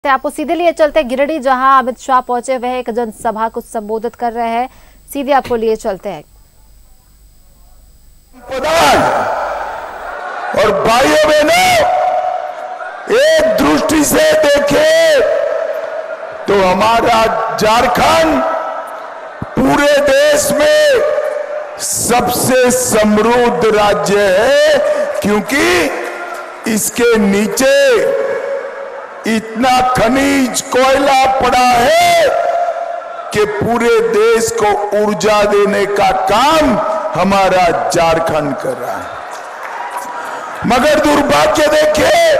आपको सीधे लिए चलते गिरिडीह, जहां अमित शाह पहुंचे हुए एक जनसभा को संबोधित कर रहे हैं। सीधे आपको लिए चलते हैं। और भाइयों बहनों, एक दृष्टि से देखें तो हमारा झारखंड पूरे देश में सबसे समृद्ध राज्य है, क्योंकि इसके नीचे इतना खनिज कोयला पड़ा है कि पूरे देश को ऊर्जा देने का काम हमारा झारखंड कर रहा है। मगर दुर्भाग्य देखिए,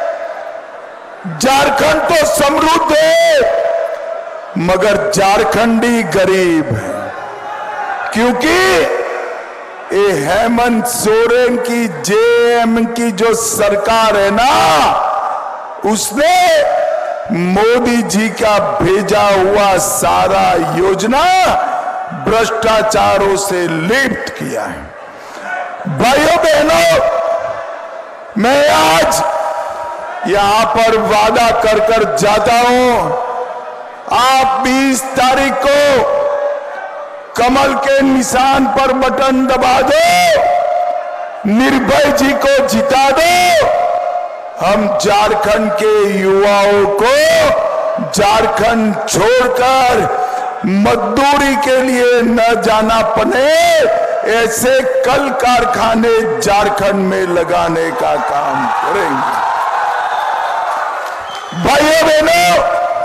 झारखंड तो समृद्ध है मगर झारखंडी गरीब है, क्योंकि ये हेमंत सोरेन की जेएम की जो सरकार है ना, उसने मोदी जी का भेजा हुआ सारा योजना भ्रष्टाचारों से लिप्त किया है। भाइयों बहनों, मैं आज यहां पर वादा कर कर जाता हूं, आप 20 तारीख को कमल के निशान पर बटन दबा दो, निर्भय जी को जिता दो। हम झारखंड के युवाओं को झारखंड छोड़कर मजदूरी के लिए न जाना पड़े, ऐसे कल कारखाने झारखंड में लगाने का काम करेंगे। भाइयों बहनों,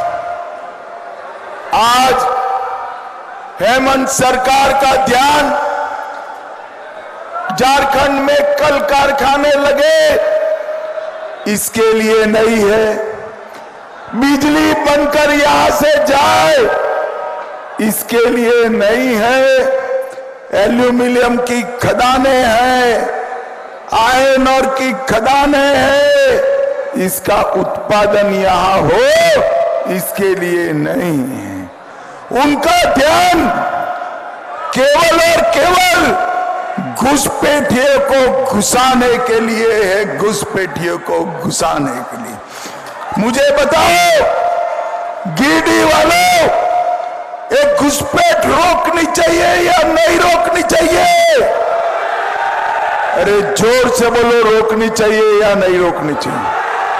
आज हेमंत सरकार का ध्यान झारखंड में कल कारखाने लगे इसके लिए नहीं है, बिजली बनकर यहां से जाए इसके लिए नहीं है, एल्यूमिनियम की खदानें हैं, आयरन और की खदानें हैं, इसका उत्पादन यहां हो इसके लिए नहीं है। उनका ध्यान केवल और केवल घुसपैठियों को घुसाने के लिए है, घुसपैठियों को घुसाने के लिए। मुझे बताओ गिरिडीह वालों, एक घुसपैठ रोकनी चाहिए या नहीं रोकनी चाहिए? अरे जोर से बोलो, रोकनी चाहिए या नहीं रोकनी चाहिए?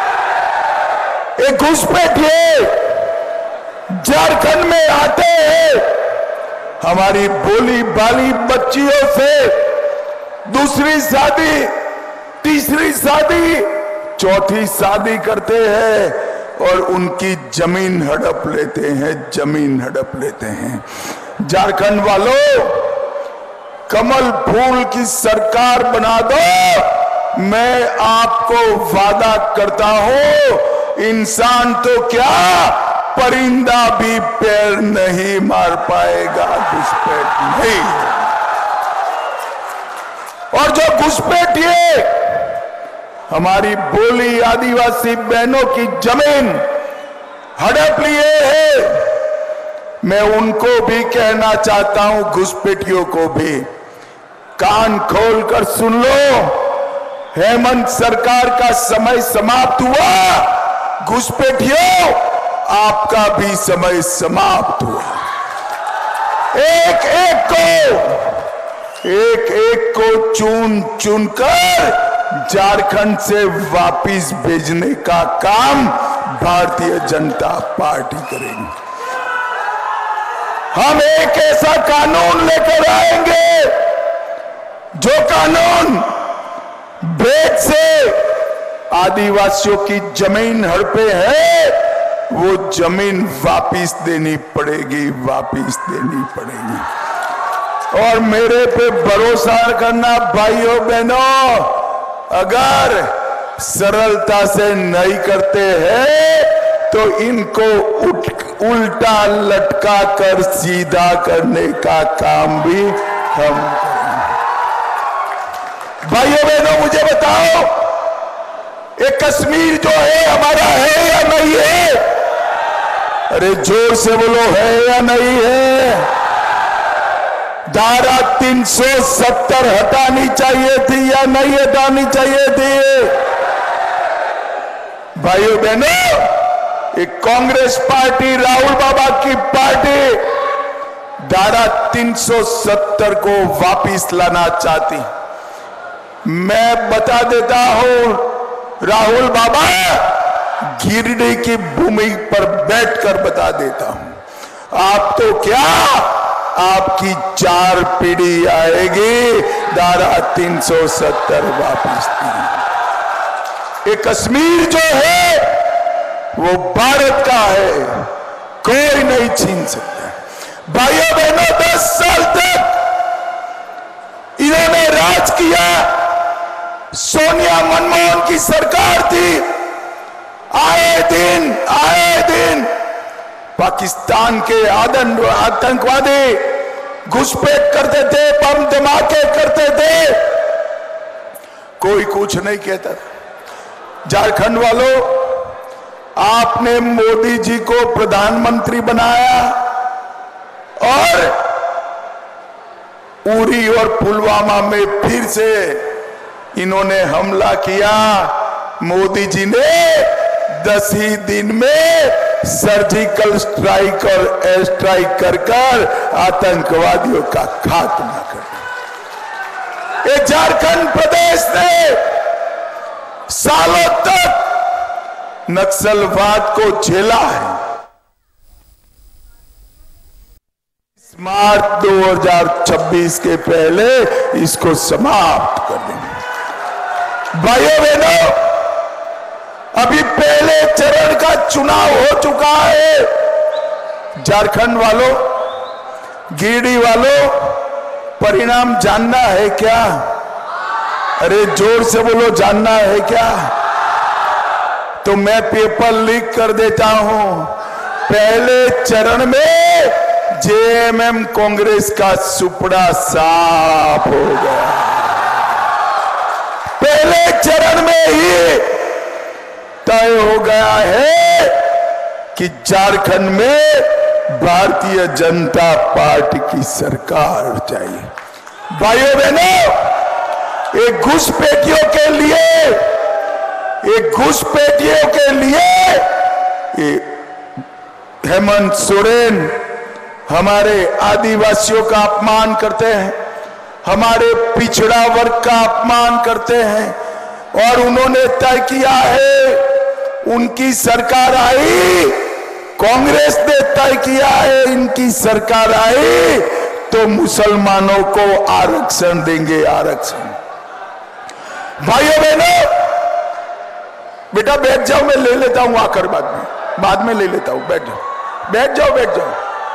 एक घुसपैठिए झारखंड में आते हैं, हमारी बोली बाली बच्चियों से दूसरी शादी, तीसरी शादी, चौथी शादी करते हैं और उनकी जमीन हड़प लेते हैं, जमीन हड़प लेते हैं। झारखंड वालों, कमल फूल की सरकार बना दो, मैं आपको वादा करता हूं, इंसान तो क्या परिंदा भी पैर नहीं मार पाएगा, घुसपैठ नहीं। और जो घुसपैठिए हमारी बोली आदिवासी बहनों की जमीन हड़प लिए हैं, मैं उनको भी कहना चाहता हूं, घुसपैठियों को भी कान खोलकर सुन लो, हेमंत सरकार का समय समाप्त हुआ, घुसपैठियों आपका भी समय समाप्त हुआ। एक एक को चुन चुन कर झारखंड से वापिस भेजने का काम भारतीय जनता पार्टी करेगी। हम एक ऐसा कानून लेकर आएंगे जो कानून भेद से आदिवासियों की जमीन हड़पे है, वो जमीन वापिस देनी पड़ेगी, वापिस देनी पड़ेगी। और मेरे पे भरोसा करना भाइयों बहनों, अगर सरलता से नहीं करते हैं तो इनको उल्टा लटका कर सीधा करने का काम भी हम करेंगे। भाइयों बहनों, मुझे बताओ, ये कश्मीर जो है हमारा है या नहीं है? अरे जोर से बोलो, है या नहीं है? धारा 370 हटानी चाहिए थी या नहीं हटानी चाहिए थी? भाइयों बहनों, एक कांग्रेस पार्टी, राहुल बाबा की पार्टी धारा 370 को वापस लाना चाहती। मैं बता देता हूं, राहुल बाबा गिरडी की भूमि पर बैठकर बता देता हूं, आप तो क्या, आपकी 4 पीढ़ी आएगी धारा 370 वापस दी। ये कश्मीर जो है वो भारत का है, कोई नहीं छीन सकता। भाइयों बहनों, 10 साल तक इन्होंने राज किया, सोनिया मनमोहन की सरकार थी, आए दिन पाकिस्तान के आतंकवादी घुसपैठ करते थे, बम धमाके करते थे, कोई कुछ नहीं कहता। झारखंड वालों, आपने मोदी जी को प्रधानमंत्री बनाया और उरी और पुलवामा में फिर से इन्होंने हमला किया। मोदी जी ने 10 ही दिन में सर्जिकल स्ट्राइक और एयर स्ट्राइक कर आतंकवादियों का खात्मा कर दिया। ये झारखंड प्रदेश ने सालों तक नक्सलवाद को झेला है। मार्च 2026 के पहले इसको समाप्त कर देंगे। भाइयों बहनों, अभी पहले चरण का चुनाव हो चुका है। झारखंड वालों, गिरिडीह वालों, परिणाम जानना है क्या? अरे जोर से बोलो, जानना है क्या? तो मैं पेपर लीक कर देता हूं। पहले चरण में जेएमएम कांग्रेस का सुपड़ा साफ हो गया। पहले चरण में ही तय हो गया है कि झारखंड में भारतीय जनता पार्टी की सरकार चाहिए। भाइयों बहनों, एक घुसपैठियों के लिए हेमंत सोरेन हमारे आदिवासियों का अपमान करते हैं, हमारे पिछड़ा वर्ग का अपमान करते हैं, और उन्होंने तय किया है, उनकी सरकार आई, कांग्रेस ने तय किया है, इनकी सरकार आई तो मुसलमानों को आरक्षण देंगे, आरक्षण। भाइयों बहनों, बेटा बैठ जाओ, मैं ले लेता हूं आकर बाद में ले लेता हूं, बैठ जाओ।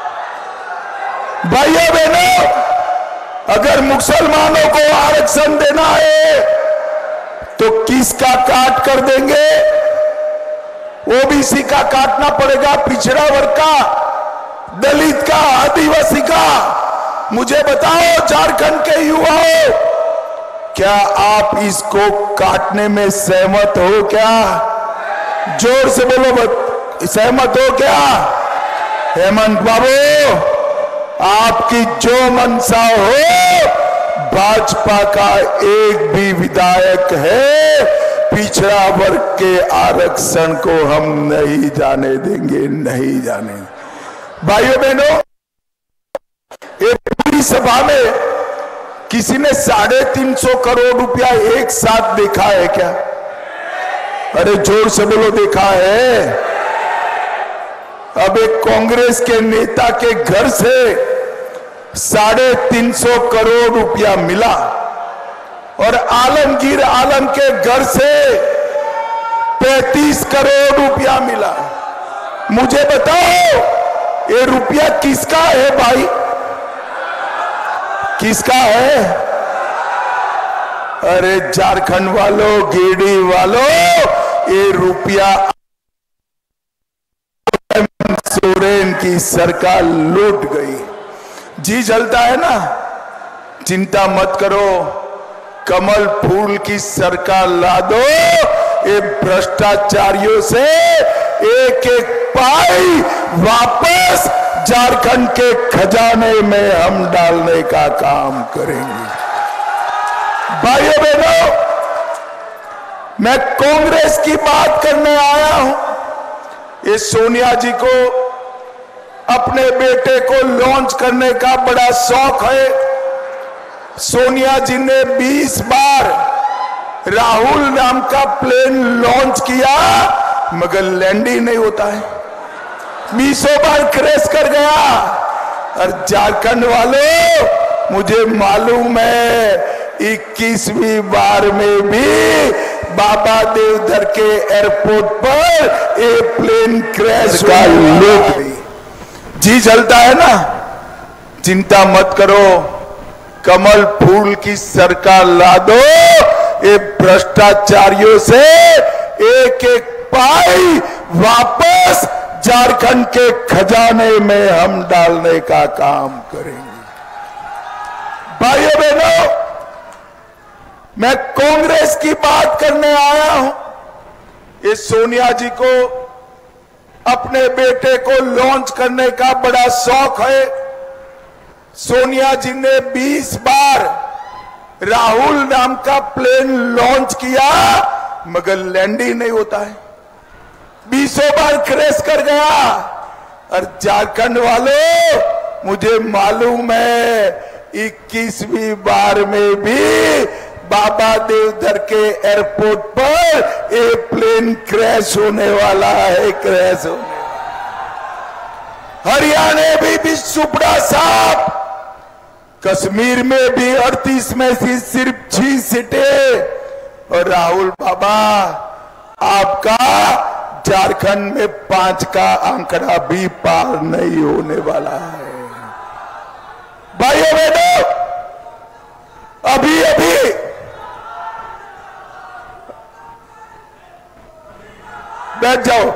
भाइयों बहनों, अगर मुसलमानों को आरक्षण देना है तो किसका काट कर देंगे? ओबीसी का काटना पड़ेगा, पिछड़ा वर्ग का, दलित का, आदिवासी का। मुझे बताओ झारखंड के युवाओं, क्या आप इसको काटने में सहमत हो क्या? जोर से बोलो, सहमत हो क्या? हेमंत बाबू, आपकी जो मंशा हो, भाजपा का एक भी विधायक है, पिछड़ा वर्ग के आरक्षण को हम नहीं जाने देंगे, नहीं जाने। भाइयों बहनों, एक पूरी सभा में किसी ने 350 करोड़ रुपया एक साथ देखा है क्या? अरे जोर से बोलो, देखा है? अब एक कांग्रेस के नेता के घर से 350 करोड़ रुपया मिला और आलमगीर आलम के घर से 35 करोड़ रुपया मिला। मुझे बताओ, ये रुपया किसका है भाई? किसका है? अरे झारखंड वालों, गिरिडीह वालों, ये रुपया सोरेन की सरकार लूट गई। जी जलता है ना? चिंता मत करो, कमल फूल की सरकार ला दो। ये भ्रष्टाचारियों से एक एक पाई वापस झारखंड के खजाने में हम डालने का काम करेंगे। भाइयों बहनों, मैं कांग्रेस की बात करने आया हूं ये सोनिया जी को अपने बेटे को लॉन्च करने का बड़ा शौक है। सोनिया जी ने 20 बार राहुल नाम का प्लेन लॉन्च किया, मगर लैंड ही नहीं होता है। 20 बार क्रैश कर गया। और झारखंड वालों, मुझे मालूम है 21वीं बार में भी बाबा देवधर के एयरपोर्ट पर एक प्लेन क्रैश का लोग जी जलता है ना। चिंता मत करो, कमल फूल की सरकार ला दो। ये भ्रष्टाचारियों से एक एक पाई वापस झारखंड के खजाने में हम डालने का काम करेंगे। भाइयों बहनों, मैं कांग्रेस की बात करने आया हूं। ये सोनिया जी को अपने बेटे को लॉन्च करने का बड़ा शौक है। सोनिया जी ने 20 बार राहुल नाम का प्लेन लॉन्च किया, मगर लैंड ही नहीं होता है। 20 बार क्रैश कर गया। और झारखंड वालों, मुझे मालूम है 21वीं बार में भी बाबा देवधर के एयरपोर्ट पर एक प्लेन क्रैश होने वाला है, क्रैश होने वाला। हरियाणा में भी सुपड़ा साहब, कश्मीर में भी 38 में से सिर्फ 6 सीटें। और राहुल बाबा, आपका झारखंड में 5 का आंकड़ा भी पार नहीं होने वाला है। भाइयों बहनों, अभी बैठ जाओ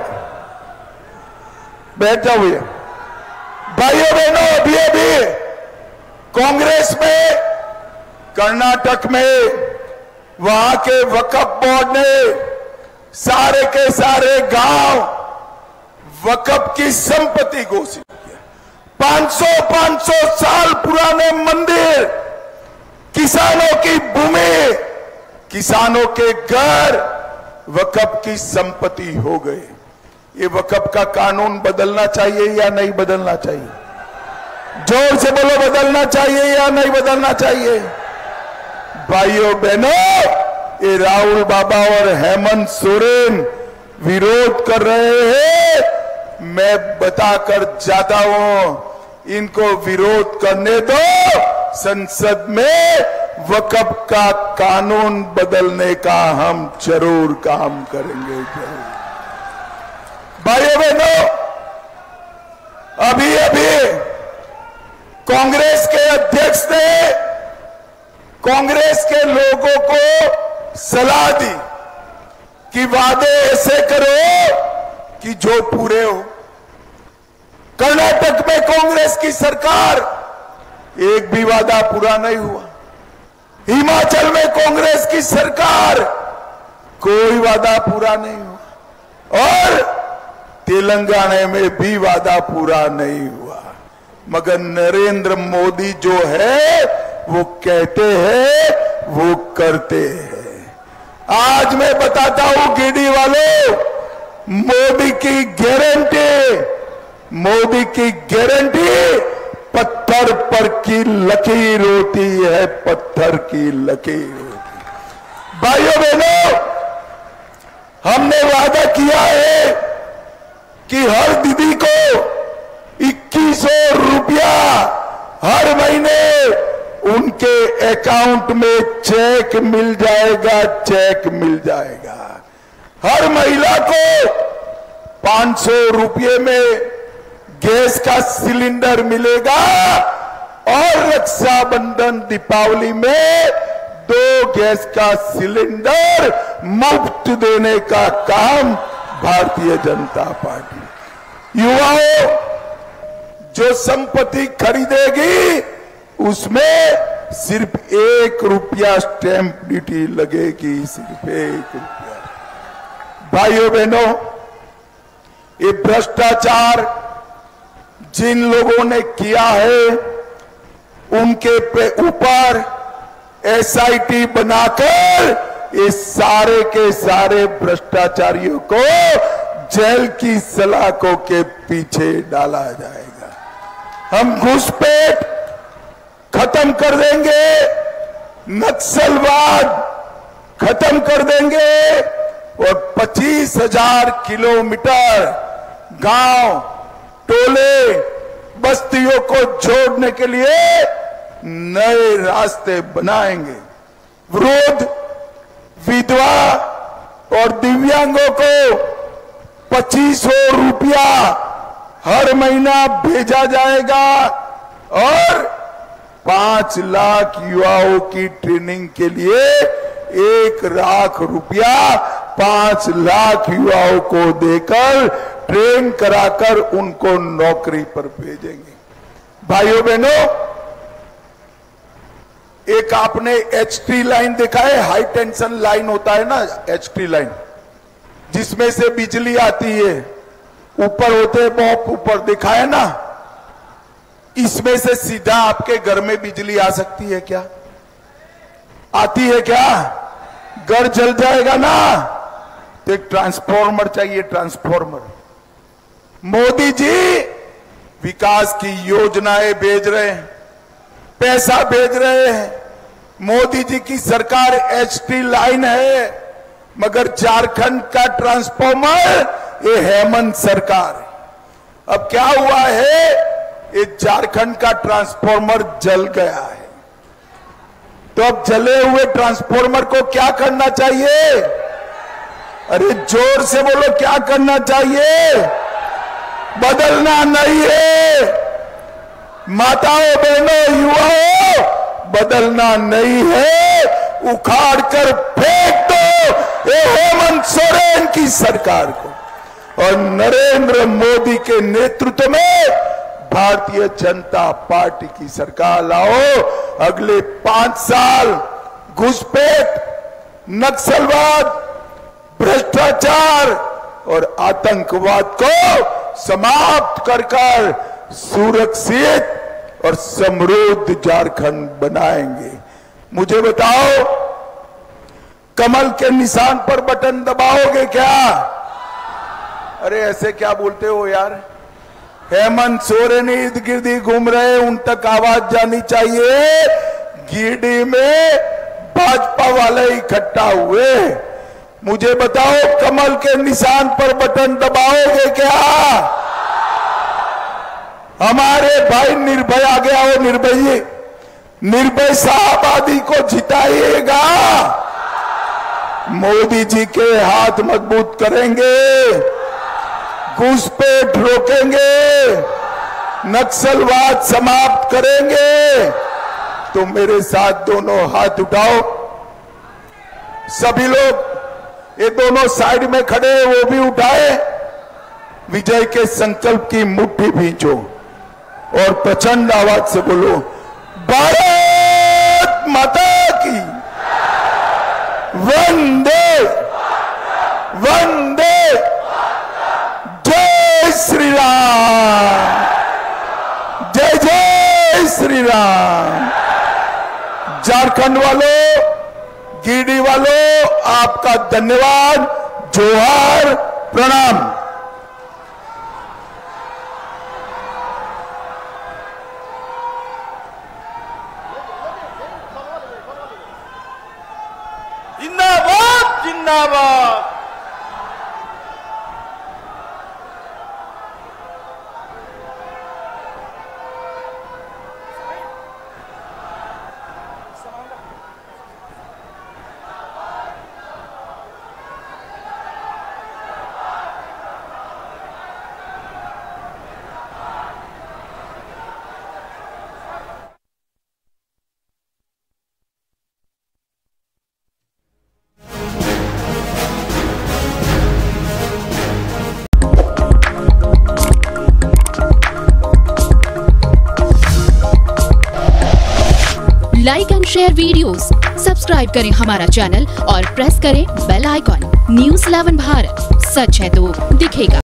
भैया। भाइयों बहनों, अभी कांग्रेस में कर्नाटक में वहां के वक्फ बोर्ड ने सारे के सारे गांव वक्फ की संपत्ति घोषित किया। 500 साल पुराने मंदिर, किसानों की भूमि, किसानों के घर वक्फ की संपत्ति हो गए। ये वक्फ का कानून बदलना चाहिए या नहीं बदलना चाहिए? जोर से बोलो, बदलना चाहिए या नहीं बदलना चाहिए? भाइयों बहनों, ये राहुल बाबा और हेमंत सोरेन विरोध कर रहे हैं। मैं बताकर जाता हूं, इनको विरोध करने दो। संसद में वक्फ का कानून बदलने का हम जरूर काम करेंगे। भाइयों बहनों, अभी कांग्रेस के अध्यक्ष ने कांग्रेस के लोगों को सलाह दी कि वादे ऐसे करो कि जो पूरे हो। कर्नाटक में कांग्रेस की सरकार, एक भी वादा पूरा नहीं हुआ। हिमाचल में कांग्रेस की सरकार, कोई वादा पूरा नहीं हुआ। और तेलंगाना में भी वादा पूरा नहीं हुआ। मगर नरेंद्र मोदी जो है वो कहते हैं, वो करते हैं। आज मैं बताता हूं गिरडी वालों, मोदी की गारंटी पत्थर पर की लकीर होती है, पत्थर की लकीर होती। भाइयों बहनों, हमने वादा किया है कि हर दीदी को 2100 रुपया हर महीने उनके अकाउंट में चेक मिल जाएगा, चेक मिल जाएगा। हर महिला को 500 रुपये में गैस का सिलेंडर मिलेगा। और रक्षाबंधन दीपावली में 2 गैस का सिलेंडर मुफ्त देने का काम भारतीय जनता पार्टी। युवाओं, जो संपत्ति खरीदेगी उसमें सिर्फ 1 रुपया स्टैंप ड्यूटी लगेगी, सिर्फ 1 रुपया। भाइयों बहनों, ये भ्रष्टाचार जिन लोगों ने किया है उनके ऊपर SIT बनाकर ये सारे के सारे भ्रष्टाचारियों को जेल की सलाखों के पीछे डाला जाएगा। हम घुसपैठ खत्म कर देंगे, नक्सलवाद खत्म कर देंगे और 25,000 किलोमीटर गांव, टोले, बस्तियों को जोड़ने के लिए नए रास्ते बनाएंगे। वृद्ध, विधवा और दिव्यांगों को 2500 रुपया हर महीना भेजा जाएगा और 5 लाख युवाओं की ट्रेनिंग के लिए 1 लाख रुपया 5 लाख युवाओं को देकर ट्रेन कराकर उनको नौकरी पर भेजेंगे। भाइयों बहनों, एक आपने HT लाइन देखा है, हाई टेंशन लाइन होता है ना, HT लाइन, जिसमें से बिजली आती है, ऊपर होते हैं, बहुत ऊपर देखा है ना। इसमें से सीधा आपके घर में बिजली आ सकती है क्या? आती है क्या? घर जल जाएगा ना, तो एक ट्रांसफॉर्मर चाहिए, ट्रांसफॉर्मर। मोदी जी विकास की योजनाएं भेज रहे हैं, पैसा भेज रहे हैं। मोदी जी की सरकार HT लाइन है, मगर झारखंड का ट्रांसफॉर्मर ये हेमंत सरकार है। अब क्या हुआ है, ये झारखंड का ट्रांसफॉर्मर जल गया है। तो अब जले हुए ट्रांसफॉर्मर को क्या करना चाहिए? अरे जोर से बोलो, क्या करना चाहिए? बदलना नहीं है। माताओं, बहनों, युवाओं, बदलना नहीं है, उखाड़ कर फेंक दो ये हेमंत सोरेन की सरकार को और नरेंद्र मोदी के नेतृत्व में भारतीय जनता पार्टी की सरकार लाओ। अगले 5 साल घुसपैठ, नक्सलवाद, भ्रष्टाचार और आतंकवाद को समाप्त कर सुरक्षित और समृद्ध झारखंड बनाएंगे। मुझे बताओ, कमल के निशान पर बटन दबाओगे क्या? अरे ऐसे क्या बोलते हो यार? हेमंत सोरेन इर्द गिर्द घूम रहे, उन तक आवाज जानी चाहिए। गिरिडीह में भाजपा वाले इकट्ठा हुए। मुझे बताओ, कमल के निशान पर बटन दबाओगे क्या? हमारे भाई निर्भय आ गया हो, निर्भय शाहबादी को जिताइएगा। मोदी जी के हाथ मजबूत करेंगे, घुसपैठ रोकेंगे, नक्सलवाद समाप्त करेंगे। तो मेरे साथ दोनों हाथ उठाओ। सभी लोग, ये दोनों साइड में खड़े हैं, वो भी उठाए। विजय के संकल्प की मुट्ठी भींचो और प्रचंड आवाज से बोलो, भारत माता की वंदे वंदे, जय श्री राम, जय जय श्री राम। झारखंड वालों, गिरिडीह वालों, आपका धन्यवाद, जोहार, प्रणाम। जिंदाबाद, जिंदाबाद। Like and share videos, subscribe करें हमारा चैनल और प्रेस करें बेल आइकॉन। News 11 भारत, सच है तो दिखेगा।